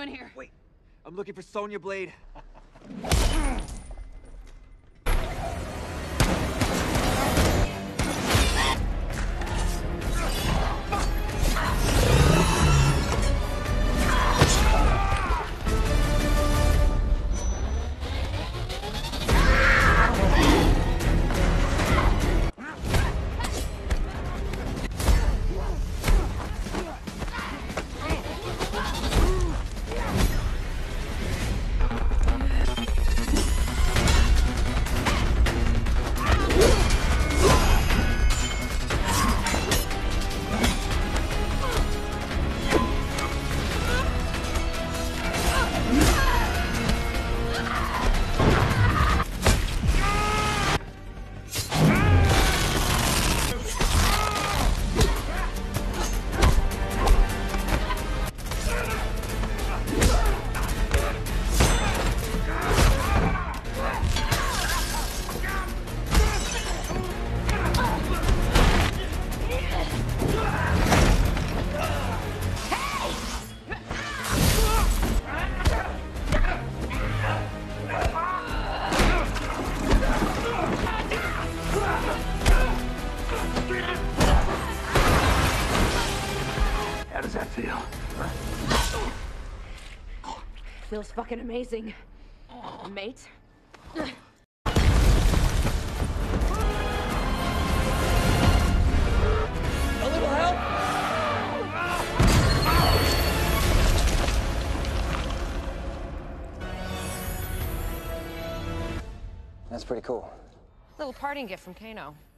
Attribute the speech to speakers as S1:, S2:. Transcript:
S1: doing here?
S2: Wait, I'm looking for Sonya Blade.
S3: How does that feel?
S1: Feels fucking amazing. Mate?
S2: A little help?
S4: That's pretty cool.
S1: Little parting gift from Kano.